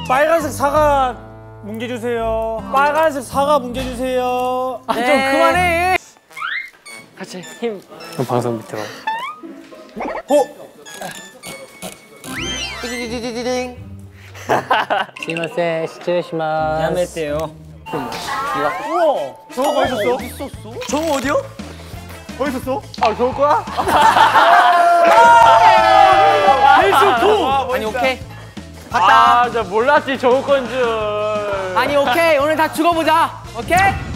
빨간색 사과 뭉개주세요. 빨간색 사과 뭉개주세요. 아, 좀 그만해. 같이 힘. 그럼 방송 밑으로. 띠디디디디딩. すいません、失礼します。やめてよ。 우와! 저거 어디 있었어? 어디 있었어? 저거 어디요? 어디 있었어? 아, 좋을 거야? 아니 오케이. 봤다. 아, 저 몰랐지, 좋을 건 줄. 아니 오케이. 오늘 다 죽어보자. 오케이?